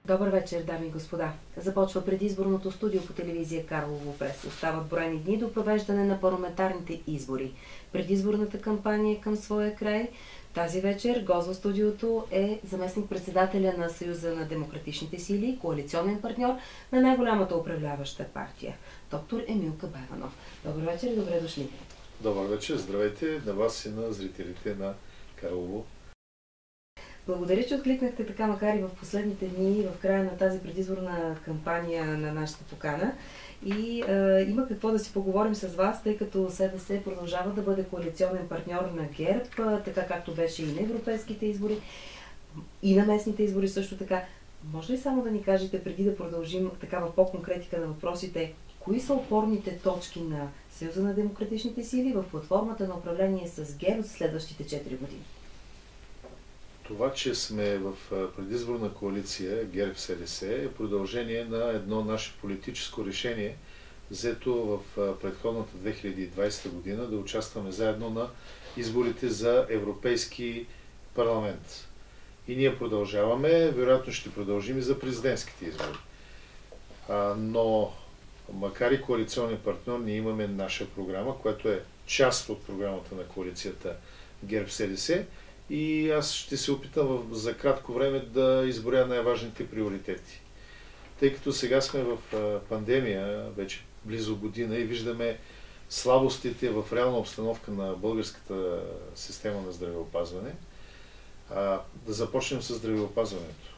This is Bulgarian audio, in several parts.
Добър вечер, дами и господа. Започва предизборното студио по телевизия Карлово прес. Остават броени дни до провеждане на парламентарните избори. Предизборната кампания е към своя край. Тази вечер гост в студиото е заместник-председателя на Съюза на демократичните сили, коалиционен партньор на най-голямата управляваща партия, доктор Емилка Байванов. Добър вечер и добре дошли. Добър вечер, здравейте на вас и на зрителите на Карлово. Благодаря, че откликнахте така, макар и в последните дни, в края на тази предизборна кампания на нашата покана. И има какво да си поговорим с вас, тъй като СДС продължава да бъде коалиционен партньор на ГЕРБ, така както беше и на европейските избори, и на местните избори също така. Може ли само да ни кажете, преди да продължим така в по-конкретика на въпросите, кои са опорните точки на Съюза на демократичните сили в платформата на управление с ГЕРБ за следващите 4 години? Това, че сме в предизборна коалиция ГЕРБ-СДС е продължение на едно наше политическо решение, взето в предходната 2020 година, да участваме заедно на изборите за Европейски парламент. И ние продължаваме, вероятно ще продължим и за президентските избори. Но макар и коалиционен партньор, ние имаме наша програма, която е част от програмата на коалицията ГЕРБ-СДС. И аз ще се опитам за кратко време да изборя най-важните приоритети. Тъй като сега сме в пандемия, вече близо година, и виждаме слабостите в реална обстановка на българската система на здравеопазване, да започнем с здравеопазването.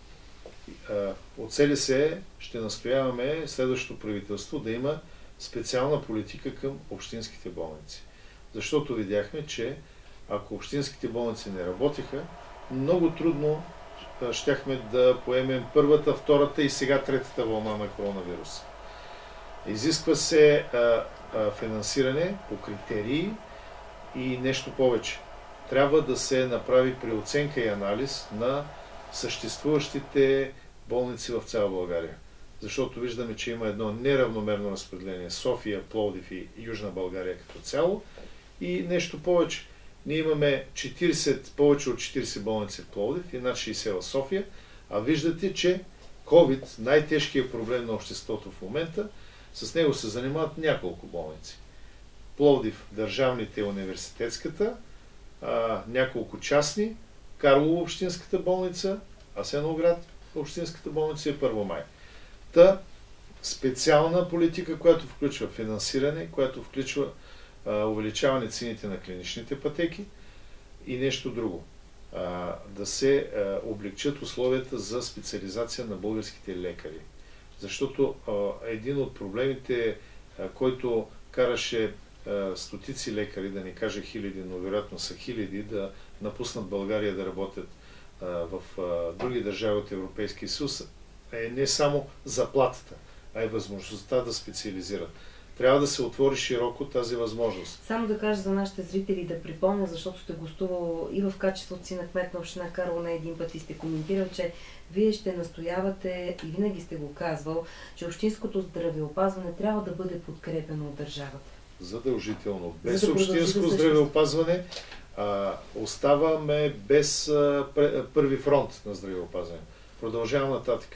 От СДС ще настояваме следващото правителство да има специална политика към общинските болници. Защото видяхме, че ако общинските болници не работиха, много трудно щяхме да поемем първата, втората и сега третата вълна на коронавируса. Изисква се финансиране по критерии и нещо повече. Трябва да се направи преоценка и анализ на съществуващите болници в цяла България. Защото виждаме, че има едно неравномерно разпределение. София, Пловдив и Южна България като цяло. И нещо повече. Ние имаме повече от 40 болници в Пловдив и над 60 в София, а виждате, че COVID, най-тежкият проблем на обществото в момента, с него се занимават няколко болници. Пловдив, държавните, университетската, няколко частни, Карлово общинската болница, Асеновград общинската болница и Първомай. Та специална политика, която включва финансиране, която включва увеличаване цените на клиничните пътеки и нещо друго. Да се облегчат условията за специализация на българските лекари. Защото един от проблемите, който караше стотици лекари, да не кажа хиляди, но вероятно са хиляди, да напуснат България да работят в други държави от Европейския съюз, е не само заплатата, а и възможността да специализират. Трябва да се отвори широко тази възможност. Само да кажа за нашите зрители, да припомня, защото сте гостувал и в качеството си на кмет на община Карлово не един път и сте коментирал, че вие ще настоявате и винаги сте го казвал, че общинското здравеопазване трябва да бъде подкрепено от държавата. Задължително. Без общинско здравеопазване оставаме без първи фронт на здравеопазване. Продължавам нататък.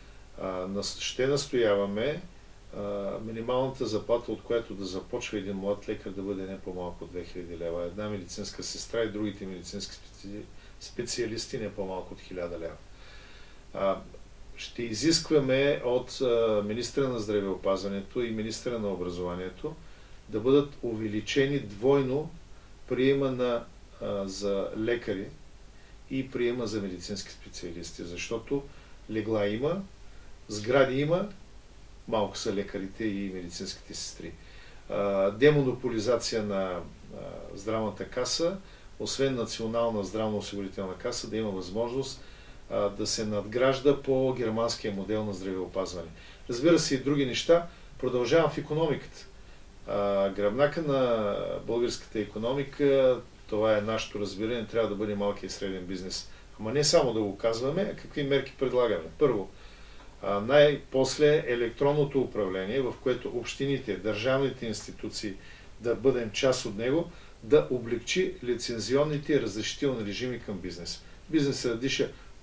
Ще настояваме минималната заплата, от която да започва един млад лекар, да бъде не по-малко от 2000 лева. Една медицинска сестра и другите медицински специалисти не по-малко от 1000 лева. Ще изискваме от министра на здравеопазването и министра на образованието да бъдат увеличени двойно приема за лекари и приема за медицински специалисти, защото легла има, сгради има, малко са лекарите и медицинските сестри. Демонополизация на здравната каса, освен национална здравноосигурителна каса, да има възможност да се надгражда по германския модел на здравеопазване. Разбира се и други неща. Продължавам в икономиката. Гръбнака на българската икономика, това е нашето разбиране, трябва да бъде малки и среден бизнес. Ама не само да го казваме, а какви мерки предлагаме. Първо, най-после електронното управление, в което общините, държавните институции да бъдем част от него, да облегчи лицензионните и разрешителни режими към бизнес. Бизнесът да диша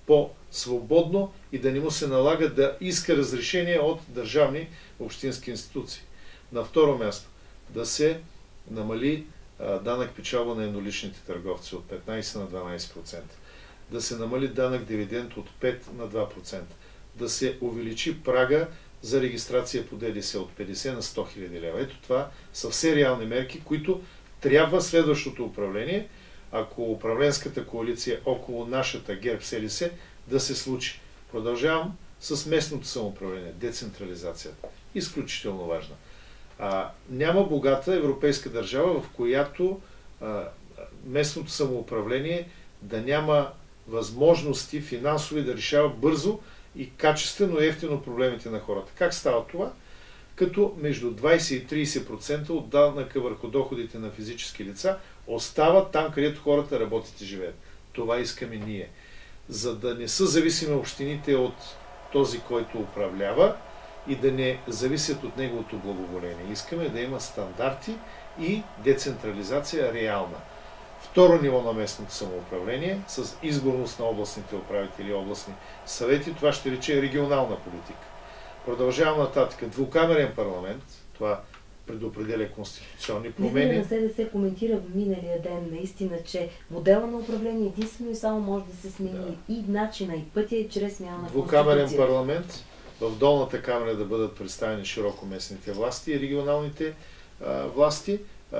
по-свободно и да не му се налага да иска разрешение от държавни общински институции. На второ място, да се намали данък печалба на едноличните търговци от 15 на 12%, да се намали данък дивиденд от 5 на 2%, да се увеличи прага за регистрация по ДДС от 50 на 100 000 лева. Ето това са все реални мерки, които трябва следващото управление, ако управленската коалиция около нашата ГЕРБ-СДС, да се случи. Продължавам с местното самоуправление, децентрализацията. Изключително важна. Няма богата европейска държава, в която местното самоуправление да няма възможности финансови да решава бързо и качествено и ефтино проблемите на хората. Как става това? Като между 20 и 30% от данъка върху доходите на физически лица остават там, където хората работят и живеят. Това искаме ние. За да не са зависими общините от този, който управлява и да не зависят от неговото благоволение. Искаме да има стандарти и децентрализация реална. Второ ниво на местното самоуправление с изборност на областните управители и областни съвети. Това ще рече регионална политика. Продължавам нататък. Двукамерен парламент. Това предопределя конституционни промени. На СДС коментира в миналия ден наистина, че модела на управление единствено и само може да се смени и начина, и пътя и чрез смяна на конституцията. Двукамерен парламент. В долната камера да бъдат представени широко местните власти и регионалните власти.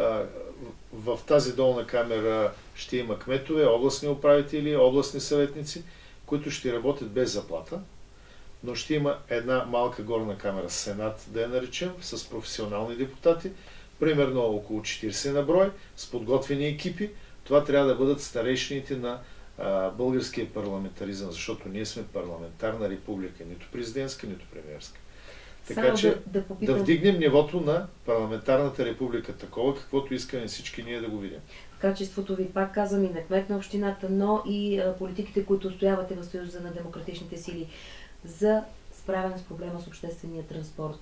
В тази долна камера ще има кметове, областни управители, областни съветници, които ще работят без заплата, но ще има една малка горна камера, Сенат да я наречем, с професионални депутати, примерно около 40 на брой, с подготвени екипи. Това трябва да бъдат старейшините на българския парламентаризъм, защото ние сме парламентарна република, нито президентска, нито премиерска. Така че да вдигнем нивото на парламентарната република такова, каквото искаме всички ние да го видим. В качеството ви, пак казвам, и на кмет на общината, но и политиките, които устоявате в Съюза на демократичните сили за справяне с проблема с обществения транспорт.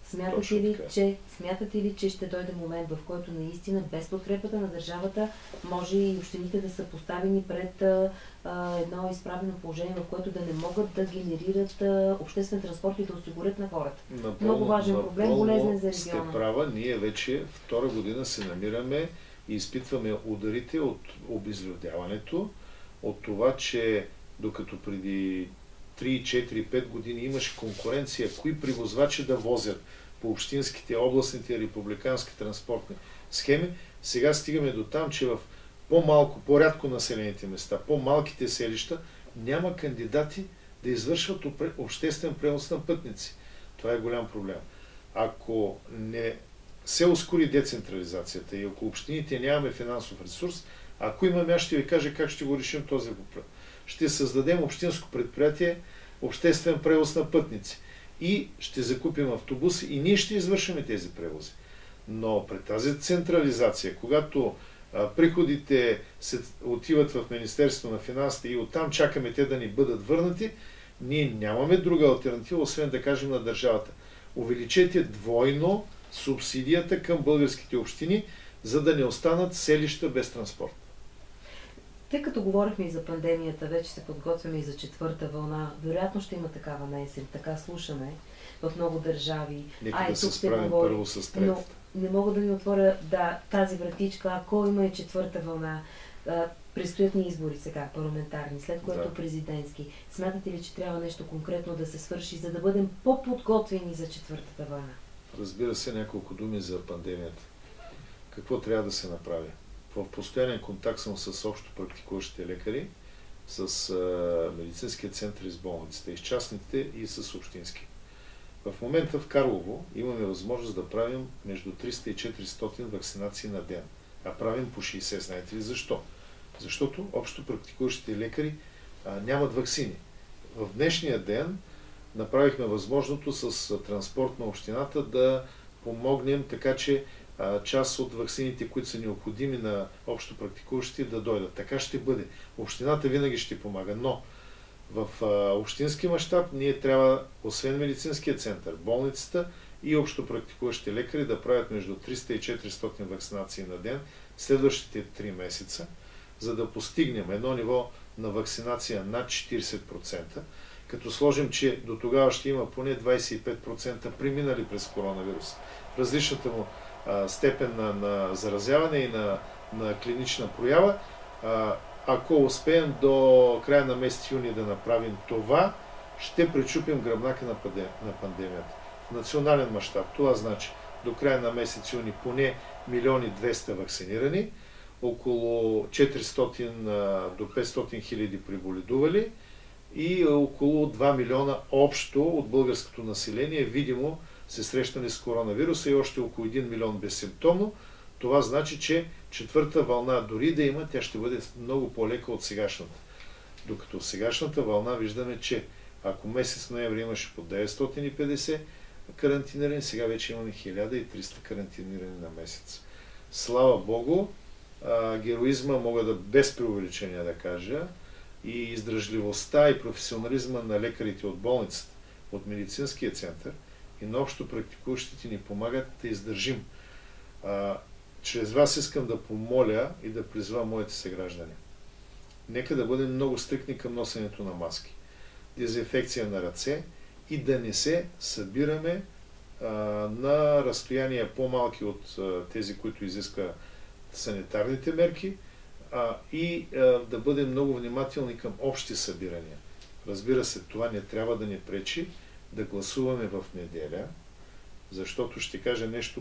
Смятате ли, че ще дойде момент, в който наистина без подкрепата на държавата може и общините да са поставени пред едно изправено положение, в което да не могат да генерират обществен транспорт и да осигурят на хората? Много важен проблем, болезнен за региона. Сте права, ние вече втора година се намираме и изпитваме ударите от обезлюдяването, от това, че докато преди 3, 4, 5 години имаше конкуренция, кои превозвачи да возят по общинските, областните, републикански транспортни схеми, сега стигаме до там, че в по-малко, по-рядко населените места, по-малките селища, няма кандидати да извършват обществен превоз на пътници. Това е голям проблем. Ако не се ускори децентрализацията и ако общините нямаме финансов ресурс, ако имаме, аз ще ви кажа как ще го решим този въпрос. Ще създадем общинско предприятие, обществен превоз на пътници и ще закупим автобуси и ние ще извършим тези превози. Но при тази централизация, когато приходите се отиват в Министерството на финансите и оттам чакаме те да ни бъдат върнати, ние нямаме друга алтернатива, освен да кажем на държавата: увеличете двойно субсидията към българските общини, за да не останат селища без транспорт. Тъй като говорихме и за пандемията, вече се подготвяме и за четвърта вълна, вероятно ще има такава на есен, така слушаме в много държави. Нека да се справим първо с третата. Но не мога да ми отворя тази вратичка, ако има и четвърта вълна. Предстоят ни избори сега, парламентарни, след което президентски. Смятате ли, че трябва нещо конкретно да се свърши, за да бъдем по-подготвени за четвъртата вълна? Разбира се, няколко думи за пандемията. Какво трябва да се направи? В постоянен контакт съм с общо практикуващите лекари, с медицинския център и с болниците, и с частните, и с общински. В момента в Карлово имаме възможност да правим между 300 и 400 вакцинации на ден, а правим по 60. Знаете ли защо? Защото общо практикуващите лекари нямат ваксини. В днешния ден направихме възможното с транспорт на общината да помогнем така, че част от ваксините, които са необходими на общо практикуващите, да дойдат. Така ще бъде. Общината винаги ще помага, но в общински мащаб ние трябва, освен медицинския център, болницата и общо практикуващите лекари да правят между 300 и 400 вакцинации на ден следващите 3 месеца, за да постигнем едно ниво на вакцинация над 40%, като сложим, че до тогава ще има поне 25% преминали през коронавирус. Различната му степен на заразяване и на клинична проява. Ако успеем до края на месец юни да направим това, ще пречупим гръбнака на пандемията. В национален мащаб това значи до края на месец юни поне 1 200 000 вакцинирани, около 400 до 500 хиляди преболедували и около 2 милиона общо от българското население видимо се срещнали с коронавируса и още около 1 милион безсимптомно. Това значи, че четвърта вълна дори да има, тя ще бъде много по-лека от сегашната. Докато в сегашната вълна виждаме, че ако месец ноември имаше по 950 карантинирани, сега вече имаме 1300 карантинирани на месец. Слава Богу, героизма, мога да без преувеличение да кажа, и издръжливостта и професионализма на лекарите от болницата, от медицинския център и на общо практикуващите ни помагат да издържим. Чрез вас искам да помоля и да призвам моите съграждани. Нека да бъдем много стриктни към носенето на маски, дезинфекция на ръце и да не се събираме на разстояния по-малки от тези, които изиска санитарните мерки и да бъдем много внимателни към общи събирания. Разбира се, това не трябва да ни пречи да гласуваме в неделя, защото ще кажа нещо,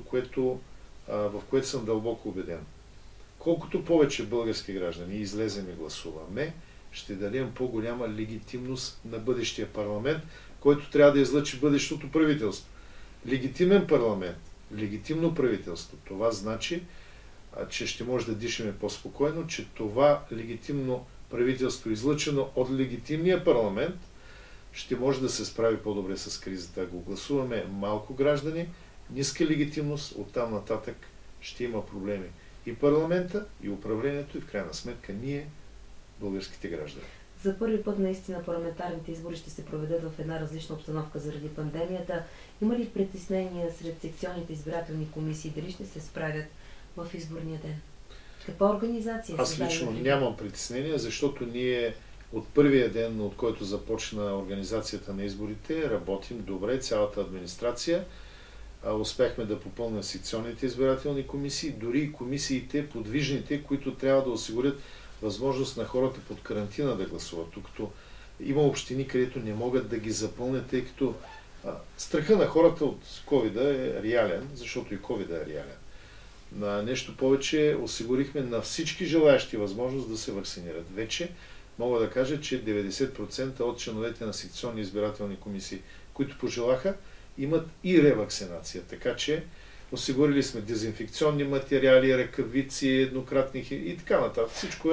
в което съм дълбоко убеден. Колкото повече български граждани излезем и гласуваме, ще дадем по-голяма легитимност на бъдещия парламент, който трябва да излъчи бъдещото правителство. Легитимен парламент, легитимно правителство. Това значи, че ще може да дишаме по-спокойно, че това легитимно правителство, излъчено от легитимния парламент, ще може да се справи по-добре с кризата. Ако гласуваме малко граждани, ниска легитимност, оттам нататък ще има проблеми. И парламента, и управлението, и в крайна сметка ние, българските граждани. За първи път наистина парламентарните избори ще се проведат в една различна обстановка заради пандемията. Има ли притеснения сред секционните избирателни комисии? Дали ще се справят в изборния ден? Каква организация? Аз лично нямам притеснения, защото ние от първия ден, от който започна организацията на изборите, работим добре, цялата администрация. Успяхме да попълним секционните избирателни комисии, дори и комисиите, подвижните, които трябва да осигурят възможност на хората под карантина да гласуват. Докато има общини, където не могат да ги запълнят, тъй като страха на хората от COVID е реален, защото и COVID е реален. На нещо повече осигурихме на всички желаящи възможност да се вакцинират. Вече мога да кажа, че 90% от членовете на секционни избирателни комисии, които пожелаха, имат и ревакцинация. Така че осигурили сме дезинфекционни материали, ръкавици, еднократни и така нататък.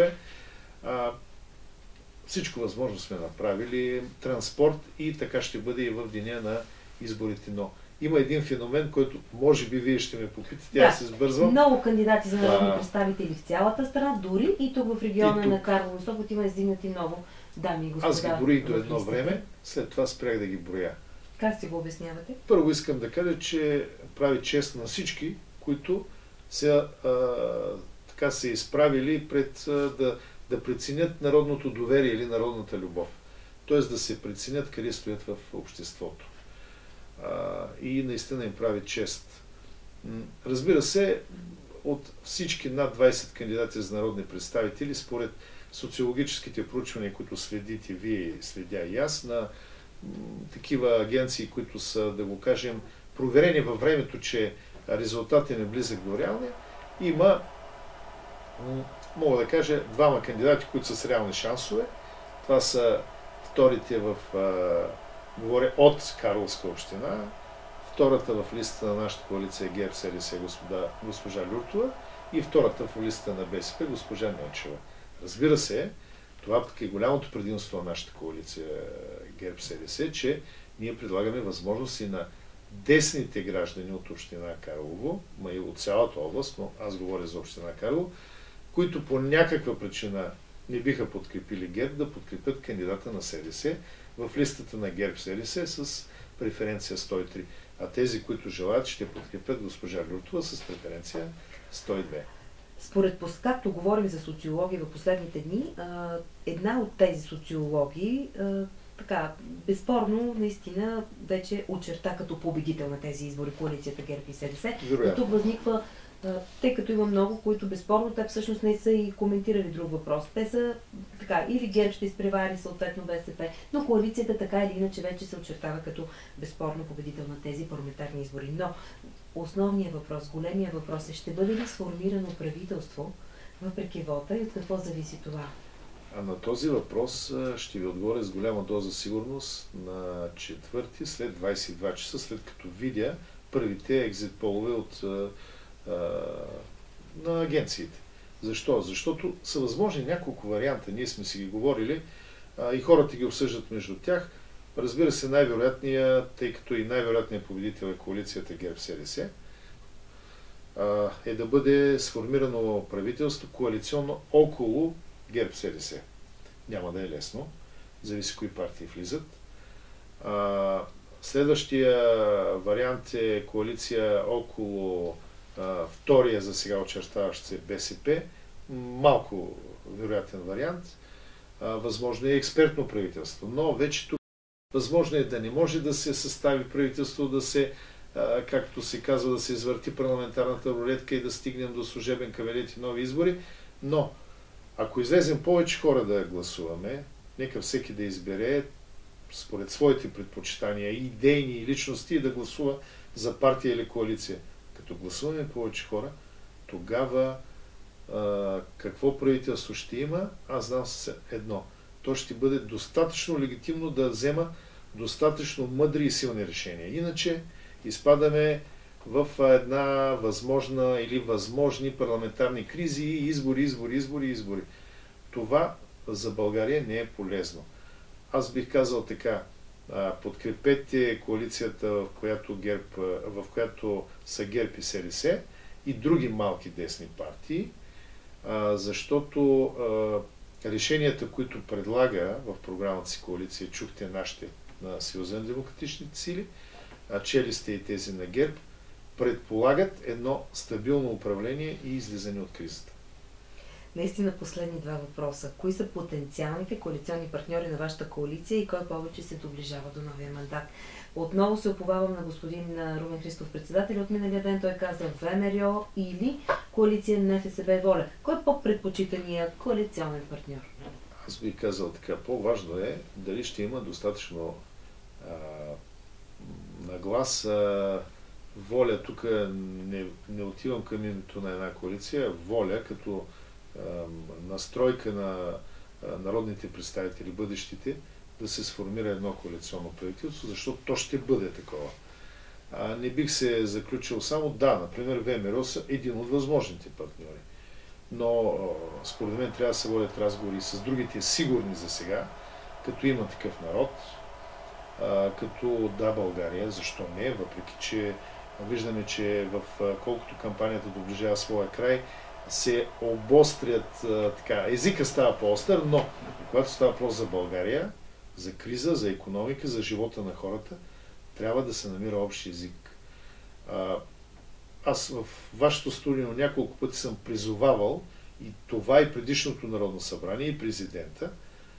Всичко възможно сме направили, транспорт и така ще бъде и в деня на изборите. Но има един феномен, който може би вие ще ме попитате, аз се сбързвам. Много кандидати за народни представители в цялата страна, дори и тук в региона на Карлово Сопот има издигнати много дами и господа. Аз ги броих до едно време, след това спрях да ги броя. Как си го обяснявате? Първо искам да кажа, че прави чест на всички, които са се изправили пред да преценят народното доверие или народната любов. Тоест да се преценят къде стоят в обществото. И наистина им прави чест. Разбира се, от всички над 20 кандидати за народни представители, според социологическите проучвания, които следите вие, следя и аз, на такива агенции, които са, да го кажем, проверени във времето, че резултатът е близък до реалния, има, мога да кажа, двама кандидати, които са с реални шансове. Това са вторите говоря от Карловска община, втората в листата на нашата коалиция ГЕРБ СДС госпожа Люртова и втората в листата на БСП госпожа Ненчева. Разбира се, това пък е голямото предимство на нашата коалиция ГЕРБ СДС, че ние предлагаме възможност и на десните граждани от община Карлово, и от цялата област, но аз говоря за община Карлово, които по някаква причина не биха подкрепили ГЕРБ, да подкрепят кандидата на СДС в листата на ГЕРБ СДС с преференция 103. А тези, които желаят, ще подкрепят госпожа Люртова с преференция 102. както говорим за социология в последните дни, една от тези социологии така, безспорно, наистина вече очерта като победител на тези избори коалицията ГЕРБ и СДС. Но тук възниква, тъй като има много, които безспорно те всъщност не са и коментирали друг въпрос. Те са така, или ГЕРБ ще изпревари съответно БСП, но коалицията така или иначе вече се очертава като безспорно победител на тези парламентарни избори. Но основният въпрос, големия въпрос е, ще бъде ли сформирано правителство въпреки вота и от какво зависи това? А на този въпрос ще ви отговоря с голяма доза сигурност на 4-ти, след 22 часа, след като видя първите екзит полове на агенциите. Защо? Защото са възможни няколко варианта. Ние сме си ги говорили и хората ги обсъждат между тях. Разбира се, най-вероятният, тъй като и най-вероятният победител е коалицията ГЕРБ-СДС, е да бъде сформирано правителство коалиционно около ГЕРБ-СДС. Няма да е лесно. Зависи кои партии влизат. Следващия вариант е коалиция около втория за сега очертаващ се БСП. Малко вероятен вариант. Възможно е експертно правителство. Но вече тук възможно е да не може да се състави правителство, да се, както се казва, да се извърти парламентарната рулетка и да стигнем до служебен кабинет и нови избори. Но ако излезем повече хора да гласуваме, нека всеки да избере според своите предпочитания, идейни и личности, и да гласува за партия или коалиция. Като гласуваме повече хора, тогава какво правителство ще има, аз знам с едно. То ще бъде достатъчно легитимно да взема достатъчно мъдри и силни решения. Иначе изпадаме в една възможна или възможни парламентарни кризи и избори. Това за България не е полезно. Аз бих казал така, подкрепете коалицията, в която са ГЕРБ и СДС и други малки десни партии, защото решенията, които предлага в програмата си коалиция, чухте нашите на Съюза на демократичните сили, чели сте и тези на ГЕРБ, предполагат едно стабилно управление и излизане от кризата. Наистина последни два въпроса. Кои са потенциалните коалиционни партньори на вашата коалиция и кой повече се доближава до новия мандат? Отново се оповавам на господин Румен Христов, председател от миналия ден. Той каза ВМРО или коалиция на НФСБ Воля. Кой е по-предпочитания коалиционен партньор? Аз бих казал така. По-важно е дали ще има достатъчно наглас. Воля, тук не отивам към името на една коалиция. Воля като настройка на народните представители, бъдещите, да се сформира едно коалиционно правителство, защото то ще бъде такова. Не бих се заключил само, да, например, ВМРО са един от възможните партньори. Но според мен трябва да се водят разговори с другите сигурни за сега, като има такъв народ, като да, България, защо не, въпреки че виждаме, че колкото кампанията доближава своя край, се обострят, езика става по-остър, но когато става въпрос за България, за криза, за икономика, за живота на хората, трябва да се намира общ език. Аз в вашето студио няколко пъти съм призовавал и това и предишното Народно събрание, и президента,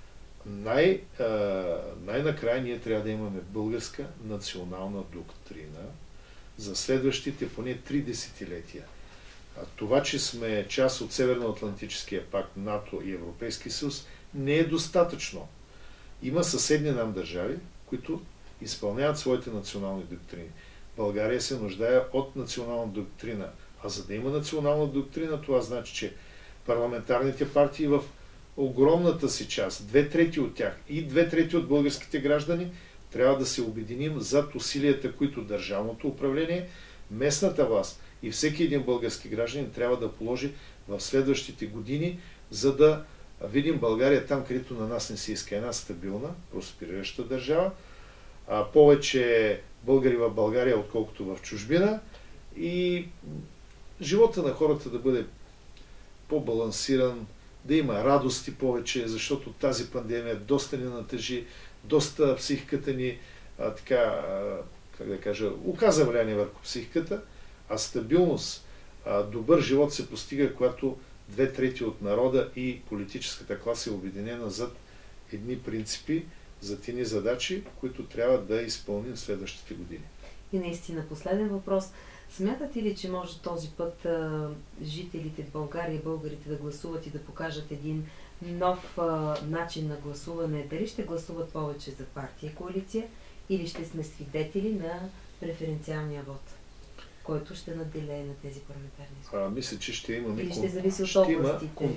най-накрая ние трябва да имаме българска национална доктрина за следващите поне 3 десетилетия. Това, че сме част от Северноатлантическия пакт, НАТО и Европейски съюз, не е достатъчно. Има съседни нам държави, които изпълняват своите национални доктрини. България се нуждае от национална доктрина. А за да има национална доктрина, това значи, че парламентарните партии в огромната си част, 2/3 от тях и 2/3 от българските граждани, трябва да се обединим зад усилията, които държавното управление, местната власт и всеки един български гражданин трябва да положи в следващите години, за да видим България там, където на нас не се иска една стабилна, просперираща държава, повече българи в България, отколкото в чужбина, и живота на хората да бъде по-балансиран, да има радости повече, защото тази пандемия доста ни натъжи, доста психиката ни оказа влияние върху психиката, а стабилност, Добър живот се постига, когато 2/3 от народа и политическата класа е обединена зад едни принципи, зад едни задачи, които трябва да изпълним следващите години. И наистина последен въпрос. Смятате ли, че може този път жителите в България, българите да гласуват и да покажат един нов начин на гласуване? Дали ще гласуват повече за партия и коалиция или ще сме свидетели на преференциалния вод, който ще наделее на тези парламентарни избори? Мисля, че ще имаме има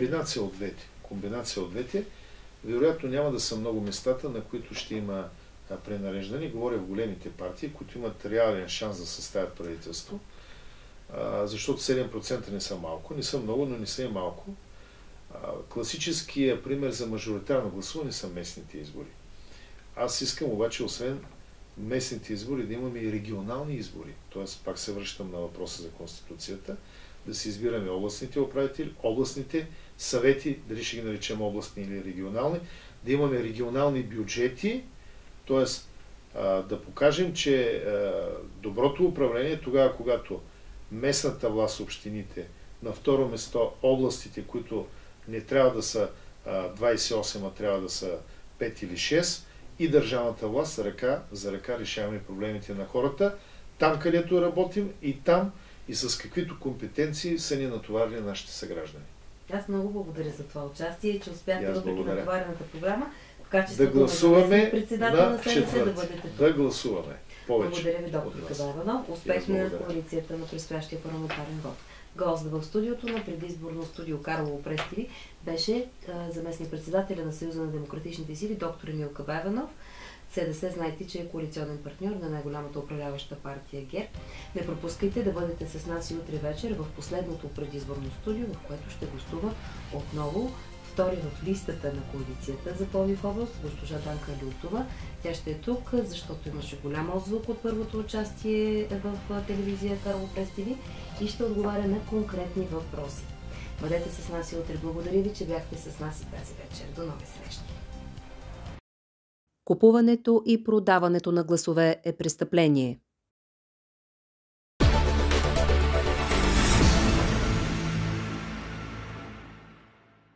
комбинация от двете. Вероятно няма да са много местата, на които ще има пренареждане. Говоря в големите партии, които имат реален шанс да съставят правителство, защото 7% не са малко. Не са много, но не са и малко. Класическият пример за мажоритарно гласуване са местните избори. Аз искам обаче, освен местните избори, да имаме и регионални избори. Тоест, пак се връщам на въпроса за Конституцията, да се избираме областните управители, областните съвети, дали ще ги наречем областни или регионални, да имаме регионални бюджети, т.е. да покажем, че доброто управление тогава, когато местната власт, общините, на второ место областите, които не трябва да са 28, а трябва да са 5 или 6, и държавната власт ръка за ръка решаваме проблемите на хората, там където работим и там и с каквито компетенции са ни натоварили нашите съграждани. Аз много благодаря за това участие, че успяхте въпреки натоварената програма в да качеството гласуваме председател на СДС да бъдете тук. Да гласуваме повече. Благодаря ви, доктор Кабаеванов. Успех на коалицията на предстоящия парламентарен вод. Гост в студиото на предизборно студио Карлово през ТВ беше заместник председателя на Съюза на демократичните сили доктор Емил Кабаеванов. СДС, знаете, че е коалиционен партньор на най-голямата управляваща партия ГЕРБ. Не пропускайте да бъдете с нас и утре вечер в последното предизборно студио, в което ще гостува отново втори в листата на коалицията за Пловдив област, госпожа Данка Люлтова. Тя ще е тук, защото имаше голям отзвук от първото участие в телевизия Карлово през ТВ и ще отговаря на конкретни въпроси. Бъдете с нас и утре. Благодаря ви, че бяхте с нас и тази вечер. До нови срещи! Купуването и продаването на гласове е престъпление.